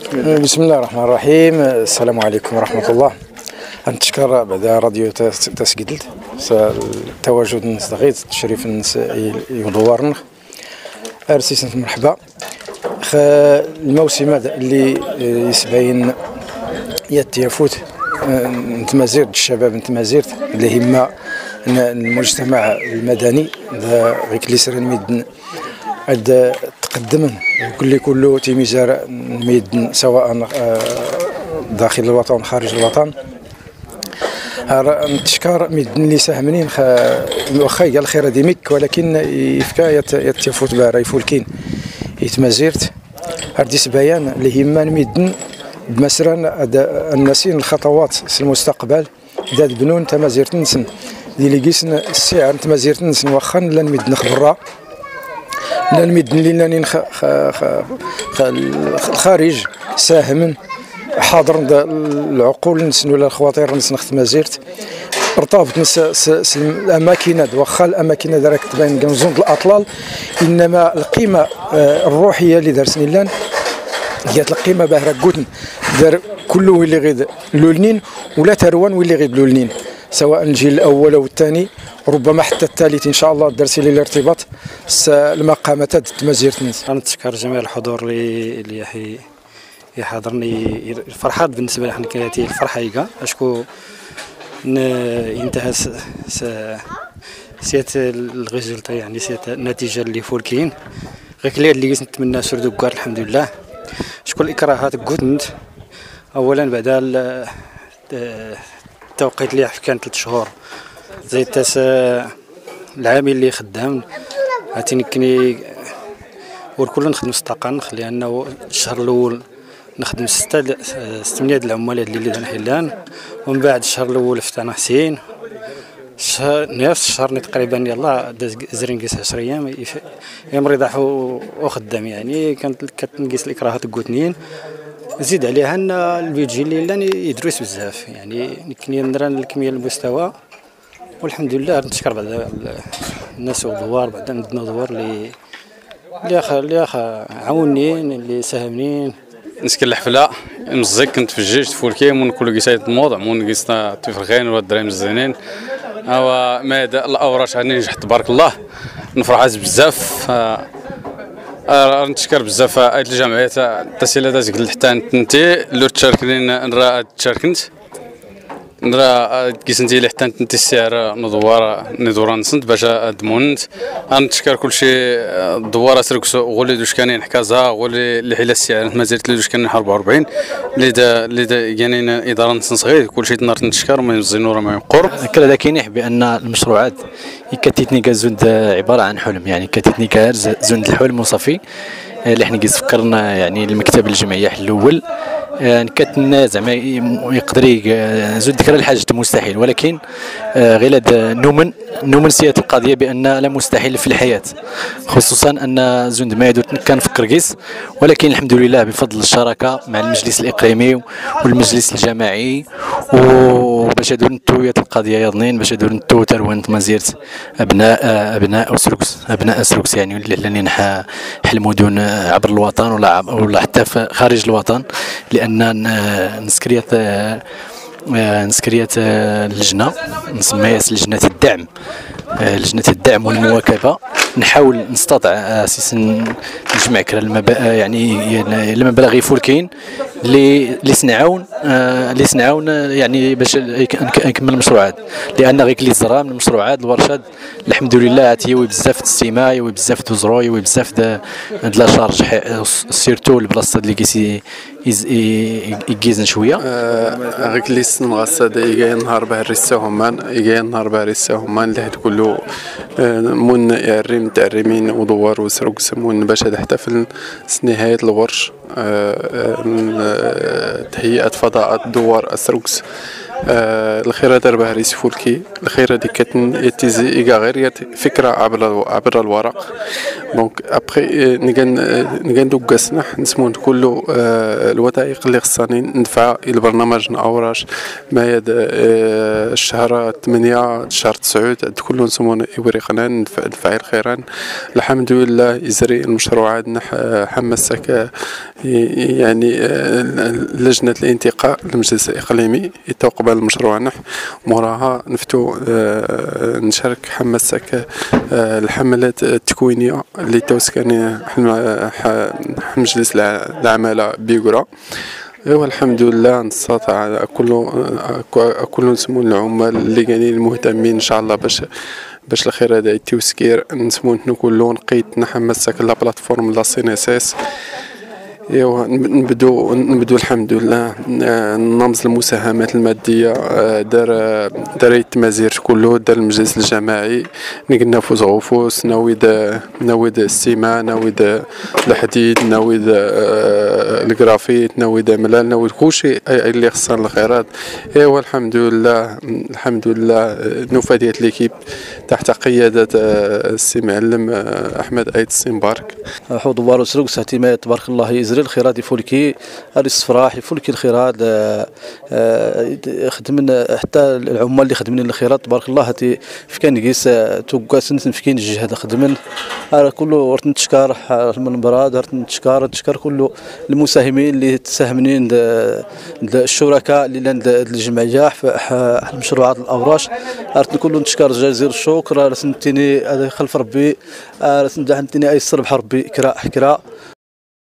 بسم الله الرحمن الرحيم. السلام عليكم ورحمة الله. نتشكر بعد راديو تسجيلت التواجد الناس دغيت تشريف الناس يدورن ارسيس مرحبا. الموسم هذا اللي يسبين يتيفوت نتمازيرت الشباب نتمازيرت اللي هما المجتمع المدني غيك اللي سرا الميدن هاد تقدم كله تيميزار الميدن سواء داخل الوطن خارج الوطن. نتشكر ميدن اللي ساهمين واخا قال الخير ديميك ولكن يفكا يتفوت بها يفولكين يتمازيرت هادي سبيان اللي هما الميدن بمسرا الناسين الخطوات في المستقبل داد بنون تمازيرت نسن اللي قيسن السعر تمازيرت نسن واخا لا نميد نخبرها لا الميدن اللي لاني الخارج ساهم حاضر العقول نسن ولا الخواطر نسن تمازيرت ارتبط الاماكن واخا الاماكن راك تبان كنزون الاطلال انما القيمه الروحيه اللي دارسني لان هي القيمه باه راكوتن دار كله اللي غير لولنين ولا تروان واللي غير لولنين سواء الجيل الاول او الثاني ربما حتى الثالث ان شاء الله درسي لي الارتباط المقامات تمازيرت ناس. نتشكر جميع الحضور اللي يحضرني الفرحات بالنسبه لي كانت الفرحه هيك اشكو انتهى سيات الريزولتا يعني سيات النتيجه اللي فولكين غير اللي نتمنى سردو كار الحمد لله. شكون الاكراهات كنت اولا بعد التوقيت اللي كان 3 شهور زي تاس العامل اللي خدام عاتيني كني والكل نخدم استقان لانه الشهر الاول نخدم 6 8 العمال اللي حلان ومن بعد الشهر الاول فتحنا حسين نفس الشهر تقريبا يلا زرين قيس 10 ايام يمرض وخدام يعني كتنقيس الاكراهات كوتنين زيد عليها ان البيجي اللي لاني يدرس بزاف يعني كني ندير الكميه المستوى والحمد لله. نتشكر بعد الناس والدوار بعد عندنا دوار اللي عاونين اللي ساهمين نسكن الحفله مزيك كنت في الجيش تفولكي من كل قيسات الموضوع من قيسنا تفرخين ولا الدراهم الزينين او ما الاوراش عندي نجحت تبارك الله نفرح بزاف. نتشكر بزاف هاد الجمعيات التسهيلات قلت حتى انتي لو تشاركين نرا تشاركنت نرا كيسنتي اللي حتى انت السعر ندور نسنت باش ادمونت. نتشكر كلشي دوار سركس غولي دوش كانين حكازها غولي اللي حيل السعر ما زلت دوش كان 44 اللي دا يعني اداره نسن صغير كلشي تنار نتشكر ما يزينوا ما يقرب كذا كينيح بان المشروعات كتيتني كزوند عباره عن حلم يعني كتيتني كارز زوند الحلم وصافي اللي حنا فكرنا يعني المكتب الجمعيه الاول كتنا زعما يقدر زود ذكر الحاجه مستحيل ولكن غير نؤمن سيئه القضيه بان لا مستحيل في الحياه خصوصا ان زوند ما يدو كان فكر قيس ولكن الحمد لله بفضل الشراكه مع المجلس الاقليمي والمجلس الجماعي وباش هادو نتويه القضيه يضنين باش هادو نتو تروان مزيرت ابناء سروكس يعني اللي نحا حلموا دون عبر الوطن ولا حتى خارج الوطن لان نسكريات اللجنه نسميها لجنه الدعم والمواكبه نحاول نستطع اساسا نجمع يعني المبالغ يفولكين اللي سنعاون يعني باش نكمل المشروعات لان غير اللي زرا من المشروعات الورشات الحمد لله تيوي بزاف السيما يوي بزاف دوزرو يوي بزاف د لا شارج سيرتو البلاصه اللي كيسي يجيزن شويه غير اللي سنغاس يجي نهار بها الرساهمان اللي كله من يعرم تعرمين ودوار وسرق سمون باش تحتفل نهايه الورش تهيئه فضاءات دوار السرقس الخير دار بها ريس فولكي الخير هذيك كتن يتيزي إيجا غير فكرة عبر الورق دونك ابخي نيغان دوكاسنا نسمون كله الوثائق اللي خصني ندفع البرنامج ناوراش ما يد الشهر 8 الشهر 9 كله نسمون يوريقنا ندفع الخيران الحمد لله يزري المشروعات حمسك يعني لجنة الانتقاء المجلس الإقليمي يتوقب المشروع موراها نفتو نشارك حمسك الحملات التكوينية اللي توسكاني مجلس العمالة بيقرا والحمد لله نستطيع كل نسمون العمال اللي قاعدين المهتمين ان شاء الله باش الخير هذا التوسكير نسمون كلون نقيت نحمسك لا بلاتفورم لا سي ان اس اس ايوا نبدو الحمد لله نمز المساهمات الماديه دار التمازير كله دار المجلس الجماعي نقلنا فوز غوفوس نويد السيما نويد الحديد نويد الجرافيت نويد ملال نويد كلشي اللي خصنا الخيرات ايوا الحمد لله نفاديت ليكيب تحت قياده السي معلم احمد ايد السيمبارك حوض وارو سروق ساعتي تبارك الله يزري الخيرات يفولكي الصفراح يفولكي الخيرات خدمنا حتى العمال اللي خدمين الخيرات تبارك الله هاتي في كان قيس توقاس نفكين الجهه خدمن كله ورت نتشكر من براد ورت نتشكر كله المساهمين اللي تساهمين الشركاء اللي عند الجمعيه في مشروعات الاوراش ورت كله نتشكر جزيل الشكر رسمتني هذا خلف ربي رسمتني اي صرب ربي كرا